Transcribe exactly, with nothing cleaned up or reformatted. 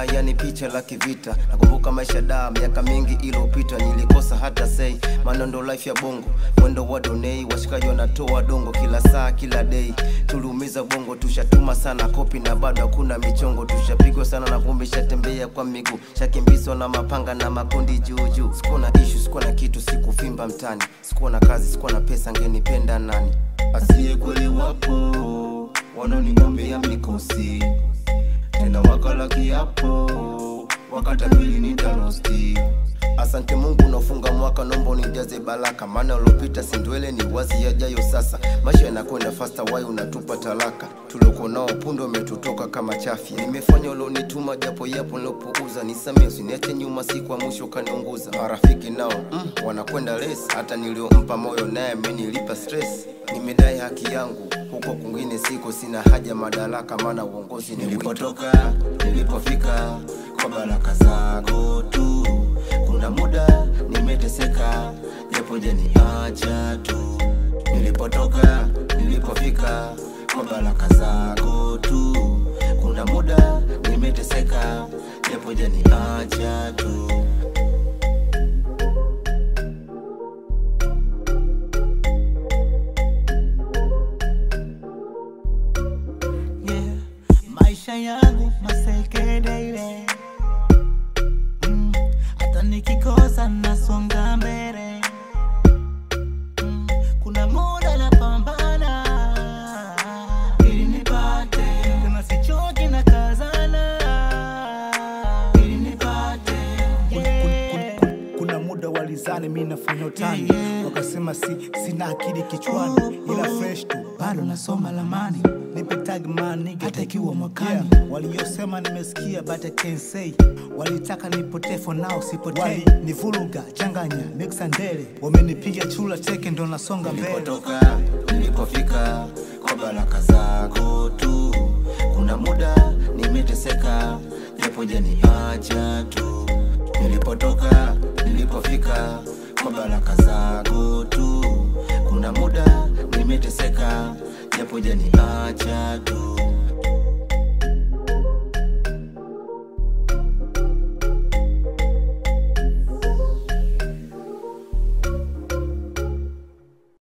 yani picha la kivita. Nakumbuka maisha da miaka mingi iliyopita, nilikosa hata say, maana ndo life ya bongo. Mwendo wa donei, washikaji wanatoa dongo kila saa kila day. Tulumiza bongo, tushatuma sana kopi na bado hakuna michongo. Tushapigwa sana na vumbi, shatembea kwa miguu, shakimbizwa na mapanga na makundi juu juu. Sikuwa na issue, sikuwa na kitu, sikufimba mtani. Sikuwa na kazi, sikuwa na pesa, ngenipenda nani? Asiye kweli wapo wananiombea mikosi, tena wakala kiapo wakatabili nitalosti. Asante Mungu unafunga mwaka, nombo nijaze baraka, maana ulopita sindwele ni wazi yajayo sasa. Maisha yanakwenda faster, why unatupa talaka? Tuloko nao pundo umetutoka kama chafya. Nimefanya ulonituma japo yapo nilopouza, nisamee usiniache nyuma, siku ya mwisho kaniunguza. Marafiki nao mm, wanakwenda less, hata niliompa moyo naye amenilipa stress. Nimedai haki yangu huko kwingine siko, sina haja madaraka, maana uongozi ni nilipotoka nilipofika kwa baraka zako tu. Kuna muda nimeteseka japo jeni acha tu. Nilipotoka nilipofika kwa baraka zako tu. Kuna muda nimeteseka japo jeni acha tu. Yeah, maisha yangu maseke daily. Mm, hata nikikosa nasonga mbele. Mm, kuna muda napambana ili nipate, kuna sichoki na kazana ili nipate. Yeah. Kuna, kuna, kuna muda walizani mimi nafanya utani, yeah, yeah. Wakasema si sina akili kichwani, oh, oh. Ila fresh tu bado nasoma lamani. Nipe tag man nigga hata ikiwa mwakani, yeah. Waliyosema nimesikia but I can't say. Walitaka nipotee for now sipotei. Wali nivuruga changanya mix and dele, wamenipiga chula teke ndo nasonga mbele. Nilipotoka nilipofika kwa baraka zako tu. Kuna muda nimeteseka japo jeni acha tu. Nilipotoka nilipofika kwa baraka zako tu. Kuna muda nimeteseka japo jeni acha tu.